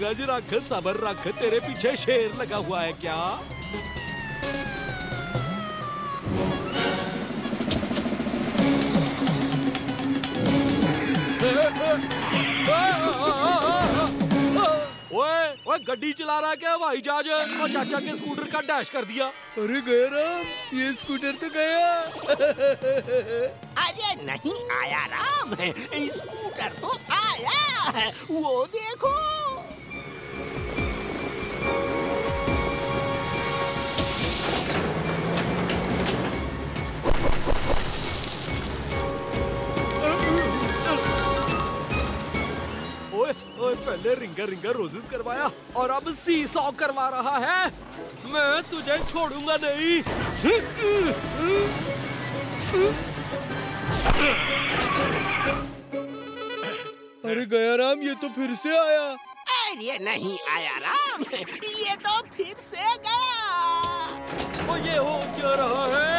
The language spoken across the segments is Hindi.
धीरज रख, सब्र रख, तेरे पीछे शेर लगा हुआ है क्या? ओए गड्डी चला रहा है क्या हवाई जहाज? और चाचा के स्कूटर का डैश कर दिया। अरे गया राम, ये स्कूटर तो गया। अरे नहीं आया राम, स्कूटर तो आया है, वो देखो। ओए पहले रिंगर रोजेस करवाया और अब सीसॉ करवा रहा है। मैं तुझे छोड़ूंगा नहीं। अरे गया राम, ये तो फिर से आया। अरे नहीं आया राम, ये तो फिर से गया। ओ ये हो क्या रहा है?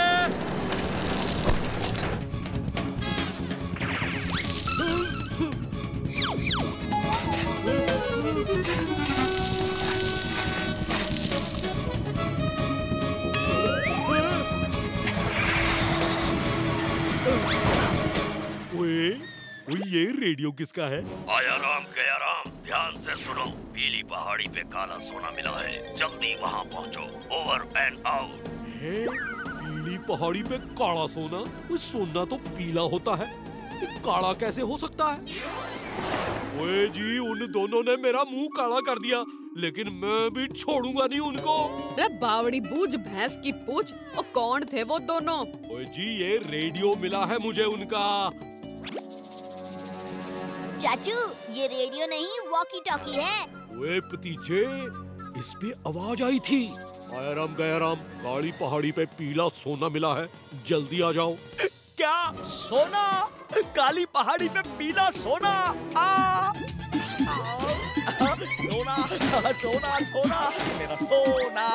ये रेडियो किसका है? आया राम गया राम, ध्यान से सुनो। पीली पहाड़ी पे काला सोना मिला है, जल्दी वहाँ पहुँचो। Over and out. पीली पहाड़ी पे काला सोना? सोना तो पीला होता है, काला कैसे हो सकता है? ओए जी, उन दोनों ने मेरा मुंह काला कर दिया, लेकिन मैं भी छोड़ूंगा नहीं उनको। रे बावड़ी बूझ भैंस की पूछ, और कौन थे वो दोनों? ओए जी, ये रेडियो मिला है मुझे उनका। चाचू, ये रेडियो नहीं वॉकी टॉकी है। ओए भतीजे, इस पे आवाज आई थी। आया राम गया राम, काली पहाड़ी पे पीला सोना मिला है, जल्दी आ जाओ। क्या सोना? काली पहाड़ी पे पीला सोना? सोना सोना सोना, मेरा सोना।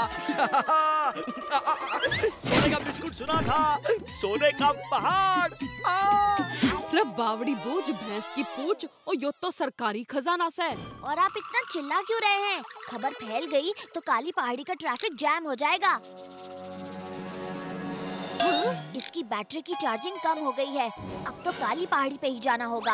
सोने का बिस्कुट सुना था, सोने का पहाड़। रे बावड़ी बूझ भैंस की पूछ, और यो तो सरकारी खजाना से। और आप इतना चिल्ला क्यों रहे हैं? खबर फैल गई तो काली पहाड़ी का ट्रैफिक जैम हो जाएगा। इसकी बैटरी की चार्जिंग कम हो गई है, अब तो काली पहाड़ी पे ही जाना होगा।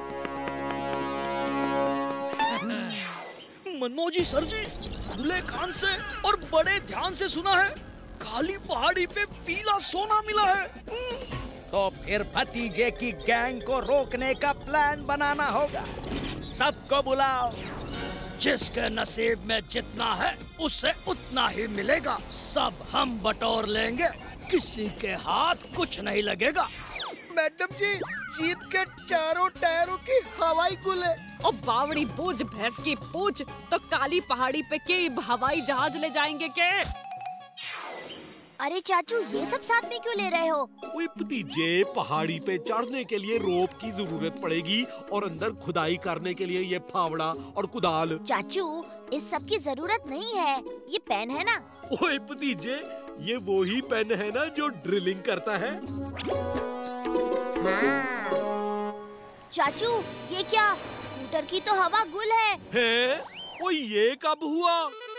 मनमोजी सर जी, खुले कान से और बड़े ध्यान से सुना है, काली पहाड़ी पे पीला सोना मिला है। तो फिर भतीजे की गैंग को रोकने का प्लान बनाना होगा। सबको बुलाओ। जिसके नसीब में जितना है उसे उतना ही मिलेगा। सब हम बटोर लेंगे, किसी के हाथ कुछ नहीं लगेगा। मैडम जी, जीत के चारों टायरों की हवाई गुले। और बावड़ी बूझ भैंस की पूछ, तो काली पहाड़ी पे के हवाई जहाज ले जाएंगे के? अरे चाचू, ये सब साथ में क्यों ले रहे हो? ओए भतीजे, पहाड़ी पे चढ़ने के लिए रोप की जरूरत पड़ेगी और अंदर खुदाई करने के लिए ये फावड़ा और कुदाल। चाचू, इस सब की जरूरत नहीं है, ये पेन है ना। ओए भतीजे, ये वो ही पेन है ना जो ड्रिलिंग करता है। हाँ। चाचू, ये क्या? स्कूटर की तो हवा गुल है। हैं? ओए ये कब हुआ?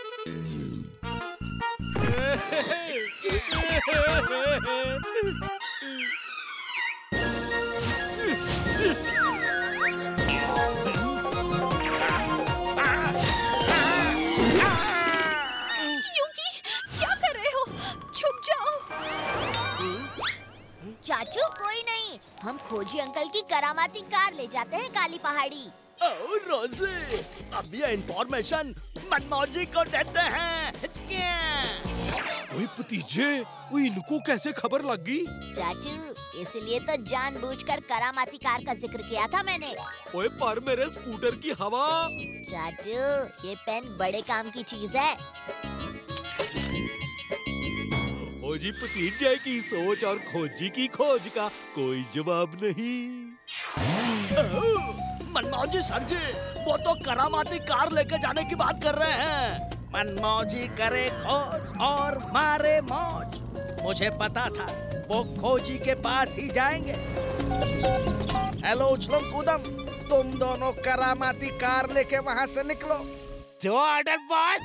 युकी, क्या कर रहे हो? छुप जाओ। चाचू, कोई नहीं, हम खोजी अंकल की करामाती कार ले जाते हैं काली पहाड़ी। रोजी, अब ये इंफॉर्मेशन मनमोजी को देते हैं। ओए भतीजे, ओए इनको कैसे खबर लग गई? चाचू, इसलिए तो जानबूझकर करामाती कार का जिक्र किया था मैंने। ओए पर मेरे स्कूटर की हवा। चाचू, ये पेन बड़े काम की चीज है। ओ जी, भतीजे की सोच और खोजी की खोज का कोई जवाब नहीं। मनमोजी सर जी, वो तो करामाती कार लेके जाने की बात कर रहे हैं। मनमोजी करे खोज और मारे मौज। मुझे पता था वो खोजी के पास ही जाएंगे। हेलो उछलम कूदम, तुम दोनों करामाती कार लेके वहाँ से निकलो। दो ऑर्डर बॉस।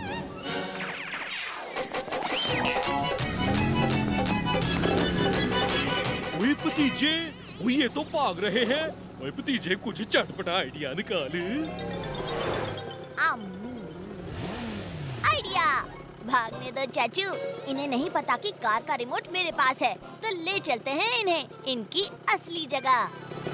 ओए भतीजे, ओए ये तो भाग रहे हैं। ओए भतीजे, कुछ चटपटा आइडिया निकाल। आइडिया! भागने दो चाचू, इन्हें नहीं पता कि कार का रिमोट मेरे पास है, तो ले चलते हैं इन्हें इनकी असली जगह।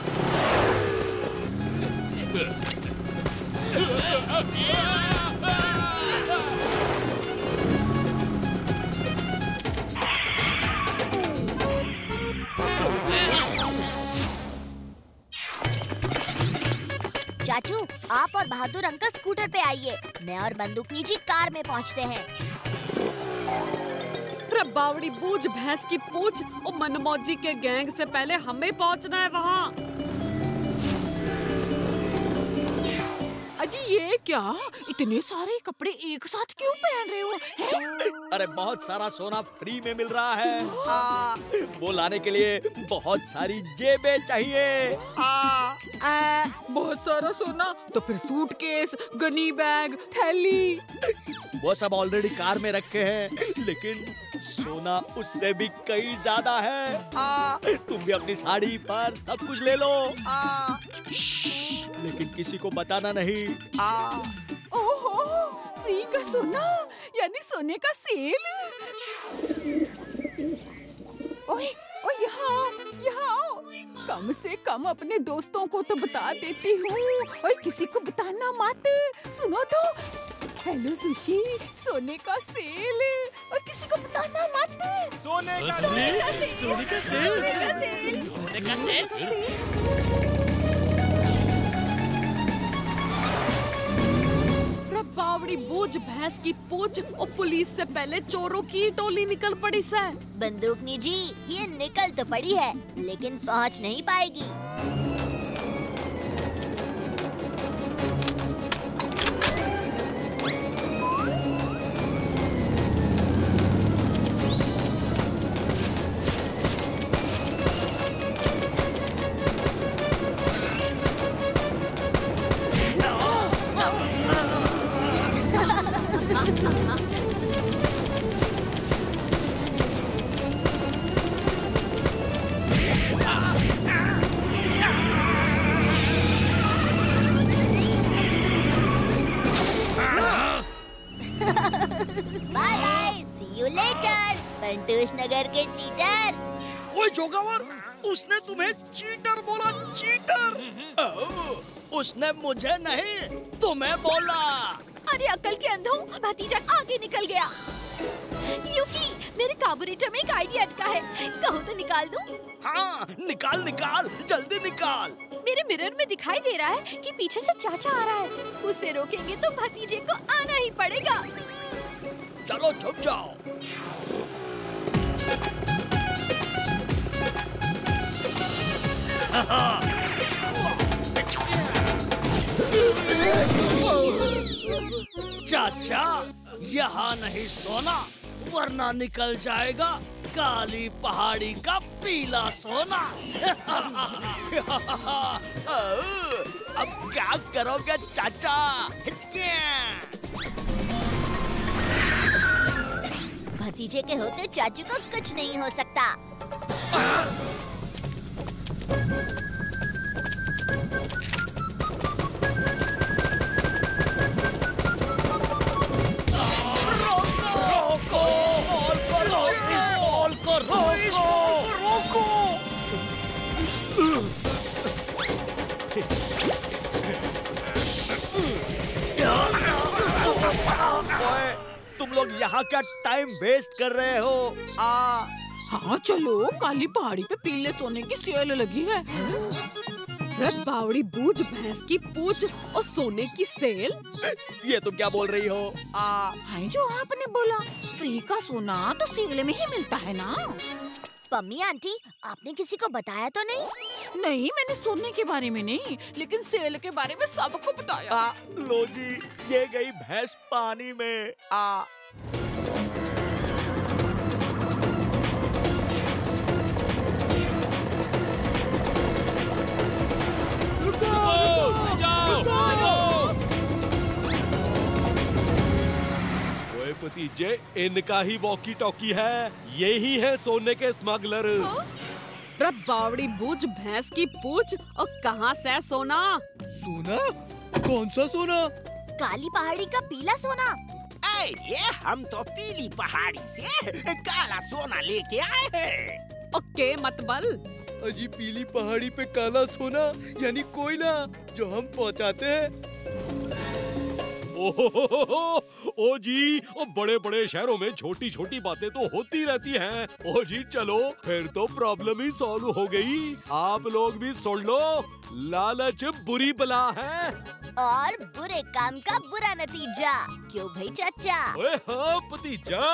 चाचू, आप और बहादुर अंकल स्कूटर पे आइए, मैं और बंदूकनी जी कार में पहुंचते हैं। बावड़ी बूझ भैंस की पूछ और मनमौजी के गैंग से पहले हमें पहुंचना है वहाँ। अजी ये क्या, इतने सारे कपड़े एक साथ क्यों पहन रहे हो? अरे बहुत सारा सोना फ्री में मिल रहा है। वो लाने के लिए बहुत सारी जेबें चाहिए। बहुत सारा सोना तो फिर सूटकेस, गनी बैग, थैली। वो सब ऑलरेडी कार में रखे हैं, लेकिन सोना उससे भी कई ज्यादा है। तुम भी अपनी साड़ी पर सब कुछ ले लो। लेकिन किसी को बताना नहीं। ओहो, फ्री का सोना यानी सोने का सेल। ओए ओए, यहाँ आओ। कम से कम अपने दोस्तों को तो बता देती हूँ। ओए किसी को बताना मत। सुनो तो, हेलो सुशी, सोने का सेल। और किसी को बताना मत। सोने का सेल। बावड़ी बूझ भैंस की पूछ और पुलिस से पहले चोरों की टोली निकल पड़ी से। बंदूकनी जी, ये निकल तो पड़ी है, लेकिन पहुंच नहीं पाएगी। Bye bye, see you later, Pantush Nagar के चीटर। ओए जोगावर, उसने तुम्हें चीटर बोला। चीटर? उसने मुझे नहीं, तुम्हें बोला। अरे अकल के अंधों, भतीजा आगे निकल गया। यूकी, मेरे कार्बोरेटर में एक आइडिया अटका है, कहो तो निकाल दूं? हाँ, निकाल निकाल, जल्दी निकाल। मेरे मिरर में दिखाई दे रहा है कि पीछे से चाचा आ रहा है। उसे रोकेंगे तो भतीजे को आना ही पड़ेगा। चलो छुप जाओ। चाचा, यहाँ नहीं सोना, वरना निकल जाएगा काली पहाड़ी का पीला सोना। अब क्या करोगे चाचा? भतीजे के होते चाचू को कुछ नहीं हो सकता। तुम लोग यहाँ क्या टाइम वेस्ट कर रहे हो? हाँ चलो, काली पहाड़ी पे पीले सोने की सेल लगी है। बावड़ी बूझ भैंस की पूछ और सोने की सेल। ये तुम क्या बोल रही हो? हाँ, जो आपने बोला, फ्री का सोना तो सेल में ही मिलता है ना। पम्मी आंटी, आपने किसी को बताया तो नहीं? नहीं, मैंने सोने के बारे में नहीं, लेकिन सेल के बारे में सबको बताया। लो जी, ये गई भैंस पानी में। ओए भतीजे, इनका ही वॉकी टॉकी है। यही है सोने के स्मगलर। बावड़ी बूझ भैंस की पूछ, और कहाँ से सोना? सोना? कौन सा सोना? काली पहाड़ी का पीला सोना। ये हम तो पीली पहाड़ी से काला सोना लेके आए हैं। ओके मतबल। अजी पीली पहाड़ी पे काला सोना यानी कोयला जो हम पहुंचाते हैं। ओ जी, ओ बड़े बड़े शहरों में छोटी छोटी बातें तो होती रहती हैं। ओ जी चलो, फिर तो प्रॉब्लम ही सॉल्व हो गई। आप लोग भी सुन लो, लालच बुरी बला है और बुरे काम का बुरा नतीजा। क्यों भाई चाचा? ओए हाँ भतीजा।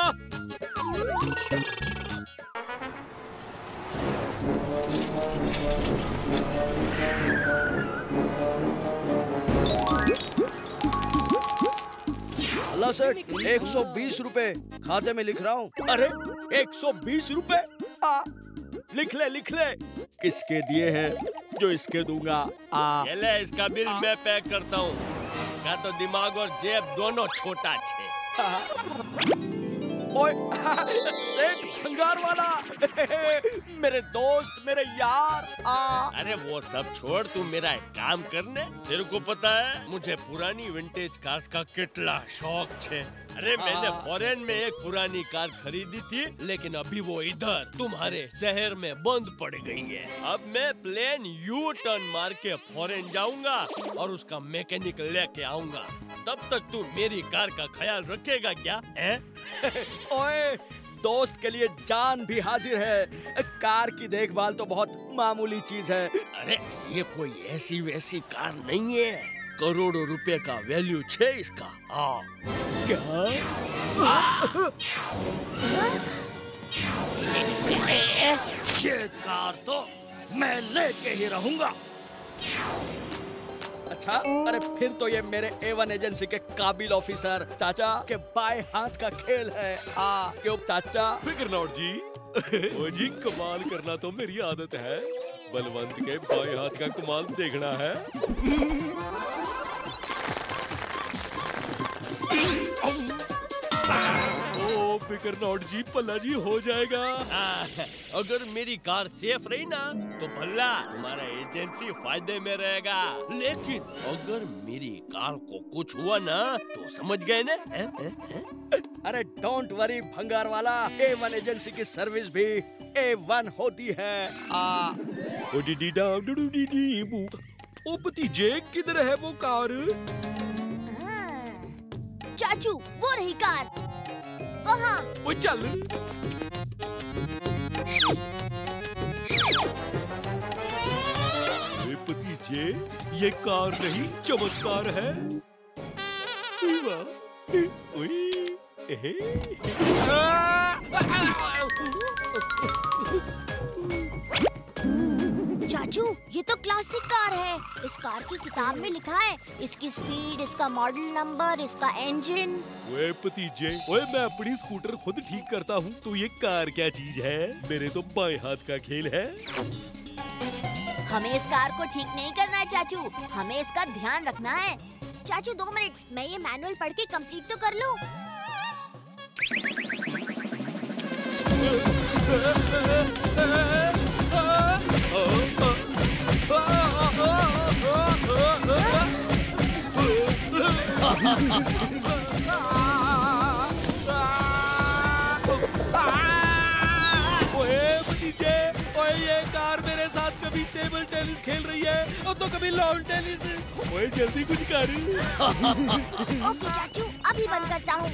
अल्लाह सेठ, 120 रुपए खाते में लिख रहा हूँ। अरे 120 रुपए? लिख ले। किसके दिए हैं जो इसके दूंगा? ये ले, इसका बिल मैं पे करता हूँ। इसका तो दिमाग और जेब दोनों छोटा छे। ओए सेठ भंगार वाला, मेरे दोस्त, मेरे यार। अरे वो सब छोड़, तू मेरा एक काम करने। तेरे को पता है मुझे पुरानी विंटेज कार्स का कितना शौक छे। अरे मैंने फॉरेन में एक पुरानी कार खरीदी थी, लेकिन अभी वो इधर तुम्हारे शहर में बंद पड़ गई है। अब मैं प्लेन यू टर्न मार के फॉरेन जाऊंगा और उसका मैकेनिक लेके आऊंगा। तब तक तू मेरी कार का ख्याल रखेगा क्या? ओए, दोस्त के लिए जान भी हाजिर है। कार की देखभाल तो बहुत मामूली चीज है। अरे ये कोई ऐसी वैसी कार नहीं है, करोड़ों रुपए का वैल्यू छे इसका। क्या? ये कार तो मैं लेके ही रहूंगा। अच्छा, अरे फिर तो ये मेरे A1 एजेंसी के काबिल ऑफिसर चाचा के बाएं हाथ का खेल है। क्यों चाचा? फिकर नॉट जी। ओ जी, कमाल करना तो मेरी आदत है। बलवंत के बाएं हाथ का कमाल देखना है। ओ फिकर नॉट जी, पल्ला जी हो जाएगा। अगर मेरी कार सेफ रही ना तो भला तुम्हारा एजेंसी फायदे में रहेगा, लेकिन अगर मेरी कार को कुछ हुआ ना तो समझ गए ना? अरे डोंट वरी भंगार वाला, A1 एजेंसी की सर्विस भी A1 होती है। ओ डी डाम डू डी डी बू। ओ भतीजे, किधर है वो कार? चाचू, वो रही कार वहाँ। ओ चल। भतीजे, ये कार नहीं चमत्कार है। चाचू, ये तो क्लासिक कार है। इस कार की किताब में लिखा है इसकी स्पीड, इसका मॉडल नंबर, इसका इंजन। ओए भतीजे, ओए मैं अपनी स्कूटर खुद ठीक करता हूँ, तो ये कार क्या चीज है? मेरे तो बाएं हाथ का खेल है। हमें इस कार को ठीक नहीं करना है चाचू, हमें इसका ध्यान रखना है। चाचू 2 मिनट, मैं ये मैनुअल पढ़ के कंप्लीट तो कर लूं। ये कार मेरे साथ कभी टेबल टेनिस खेल रही है और तो कभी लॉन टेनिस। ओए जल्दी कुछ कर। ओके चाचू, अभी बंद करता हूँ।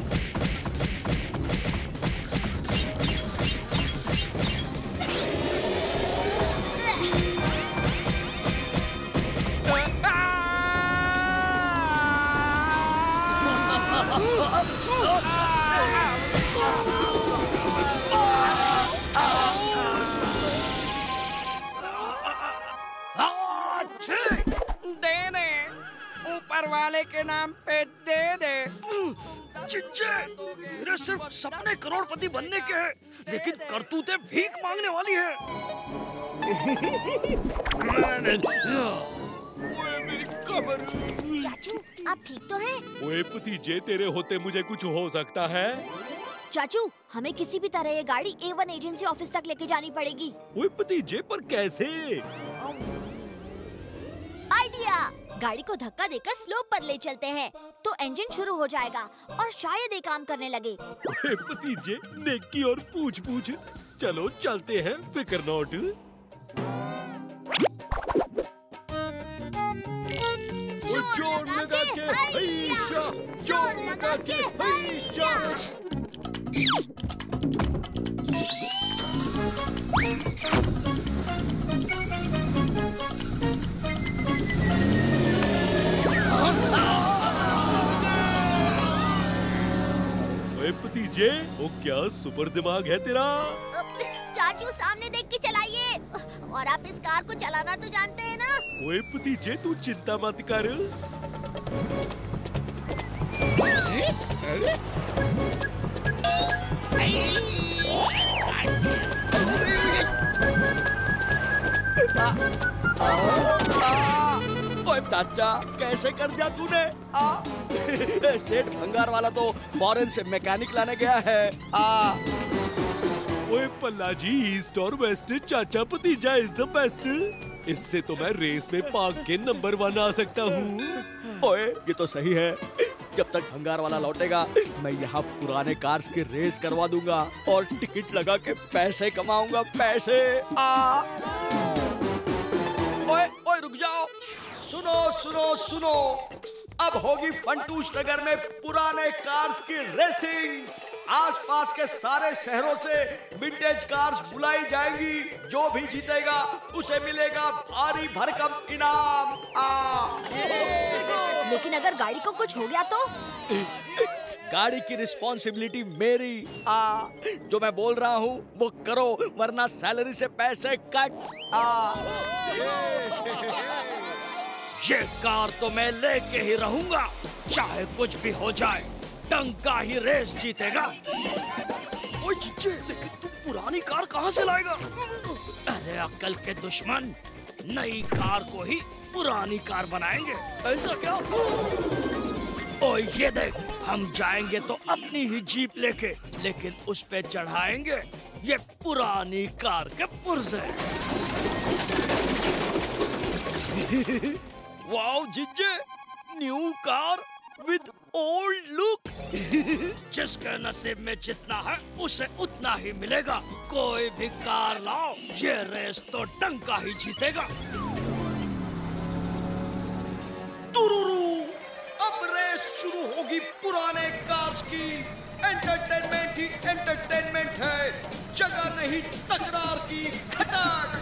ऊपर वाले के नाम पे दे दे। चिच्चे, मेरे सिर्फ सपने करोड़पति बनने के हैं, लेकिन करतूतें भीख मांगने वाली है। ओए मेरी कमर। चाचू आप ठीक तो हैं? ओए भतीजे, तेरे होते मुझे कुछ हो सकता है? चाचू हमें किसी भी तरह ये गाड़ी A1 एजेंसी ऑफिस तक लेके जानी पड़ेगी। ओए भतीजे, पर कैसे? आइडिया, गाड़ी को धक्का देकर स्लोप पर ले चलते हैं तो इंजन शुरू हो जाएगा और शायद ये काम करने लगे। ओए भतीजे, नेकी और पूछ पूछ। चलो चलते हैं, फिकर नॉट। जोर लगा के हैशा, जोर लगा के हैशा। ओए भतीजे, वो क्या सुपर दिमाग है तेरा? चाचू सामने देख के चलाइए, और आप इस कार को चलाना तो जानते हैं ना? ओए भतीजे, तू चिंता मत कर। ओए चाचा, कैसे कर दिया तूने? सेठ भंगार वाला तो फॉरेन से मैकेनिक लाने गया है। ओए पल्ला जी, ईस्ट और वेस्ट, चाचा भतीजा इज द बेस्ट। इससे तो मैं रेस में भाग के नंबर 1 आ सकता हूँ। ओए ये तो सही है। जब तक भंगार वाला लौटेगा मैं यहाँ पुराने कार्स की रेस करवा दूंगा और टिकट लगा के पैसे कमाऊंगा, पैसे। ओए ओए रुक जाओ, सुनो सुनो सुनो, अब होगी फंटूस नगर में पुराने कार्स की रेसिंग। आसपास के सारे शहरों से विंटेज कार्स बुलाई जाएंगी। जो भी जीतेगा उसे मिलेगा भारी भरकम इनाम। लेकिन अगर गाड़ी को कुछ हो गया तो? गाड़ी की रिस्पॉन्सिबिलिटी मेरी। जो मैं बोल रहा हूँ वो करो, वरना सैलरी से पैसे कट। ये कार तो मैं लेके ही रहूंगा, चाहे कुछ भी हो जाए। टंका ही रेस जीतेगा। ओए चिच्चे, लेकिन तू पुरानी कार कहाँ से लाएगा? अरे अक्ल के दुश्मन, नई कार को ही पुरानी कार बनाएंगे। ऐसा क्या? ओए ये देख, हम जाएंगे तो अपनी ही जीप लेके, लेकिन उस पे चढ़ाएंगे ये पुरानी कार के पुर्जे। वाओ जिज्जे, new car with old look. जिसके नसीब में जितना है उसे उतना ही मिलेगा। कोई भी कार लाओ, ये रेस तो डंका ही जीतेगा। तुरुरु, अब रेस शुरू होगी पुराने कार्स की। एंटरटेनमेंट ही एंटरटेनमेंट है, जगह नहीं तकरार की। खटाक।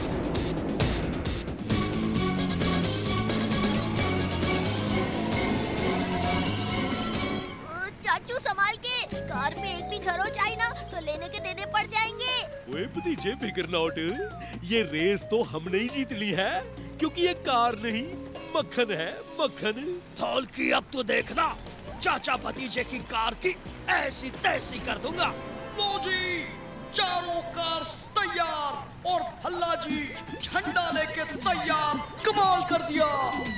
चाचू संभाल के, कार में एक भी खरोच आई ना तो लेने के देने पड़ जाएंगे। ओए भतीजे, फिकर नॉट। ये रेस तो हमने ही जीत ली है, क्योंकि ये कार नहीं मक्खन है, मक्खन। धौल की अब तो देखना, चाचा भतीजे की कार की ऐसी तैसी कर दूंगा। लो जी, चारों कार तैयार और भल्ला जी झंडा लेके तैयार। कमाल कर दिया।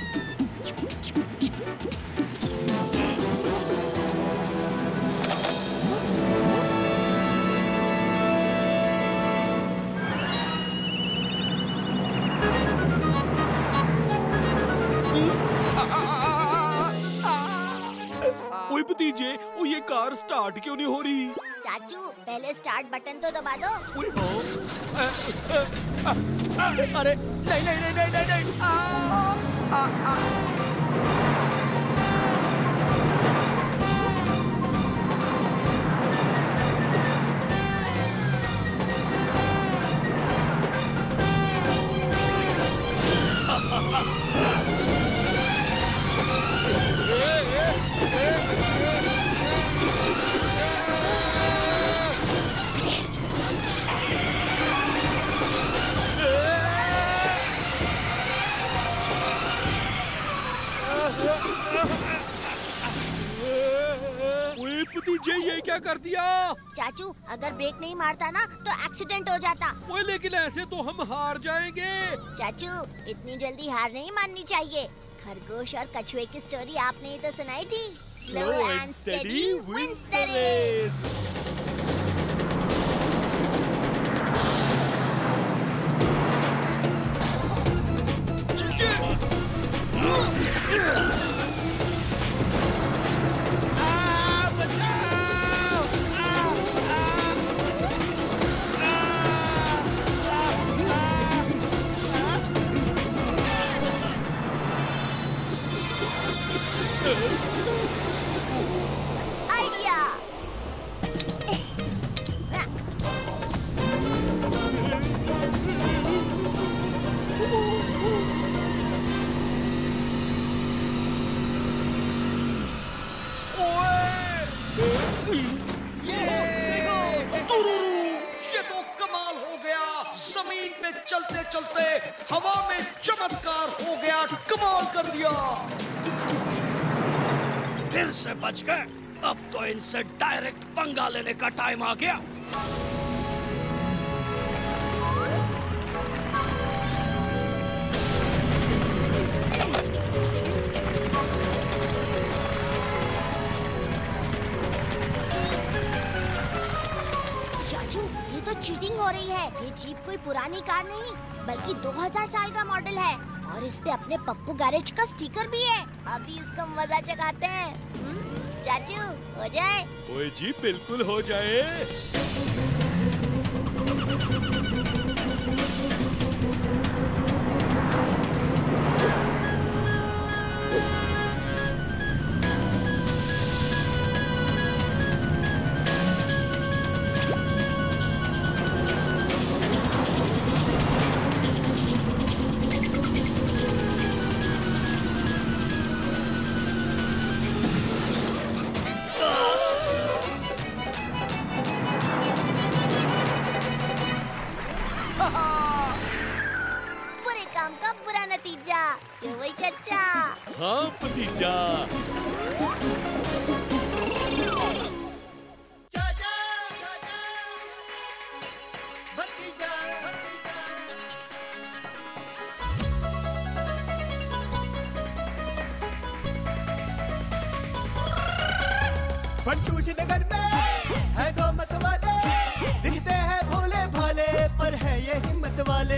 ओए भतीजे, ओ ये कार स्टार्ट क्यों नहीं हो रही? चाचू पहले स्टार्ट बटन तो दबा दो। अरे नहीं नहीं नहीं नहीं नहीं, भतीजे, ये क्या कर दिया? चाचू अगर ब्रेक नहीं मारता ना तो एक्सीडेंट हो जाता। ओए लेकिन ऐसे तो हम हार जाएंगे। चाचू इतनी जल्दी हार नहीं माननी चाहिए। खरगोश और कछुए की स्टोरी आपने ही तो सुनाई थी। Slow and steady wins the race. Idea. ये तो कमाल हो गया। जमीन पे चलते चलते हवा में चमत्कार हो गया। कमाल कर दिया। फिर से बच गए। अब तो इनसे डायरेक्ट पंगा लेने का टाइम आ गया। चाचू, ये तो चीटिंग हो रही है। ये जीप कोई पुरानी कार नहीं बल्कि 2000 साल का मॉडल है और इस पे अपने पप्पू गैरेज का स्टिकर भी है। अभी इसका मजा चखाते हैं। चाचू, हो जाए? ओए जी, बिल्कुल हो जाए। बुरे काम का बुरा नतीजा। क्यों भाई चचा? हाँ भतीजा। फंटूश नगर में है दो मत वाले, दिखते हैं भोले भाले पर है ये हिम्मत वाले।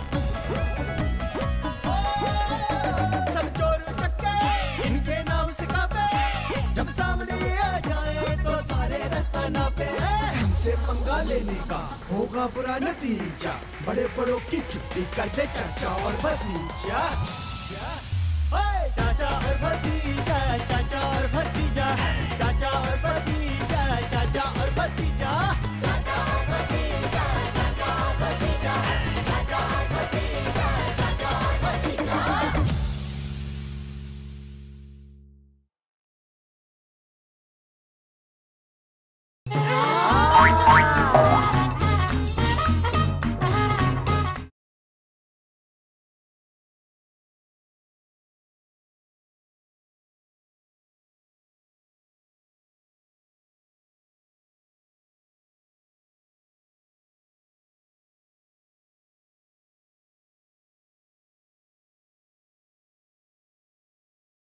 सब चोर चक्के इनके नाम सिखावे, जब सामने आ जाए तो सारे रास्ता नापे। हमसे पंगा लेने का होगा बुरा नतीजा, बड़े बड़ों की छुट्टी कर दे चाचा और भतीजा। चाचा और भतीजा, चाचा और भतीजा।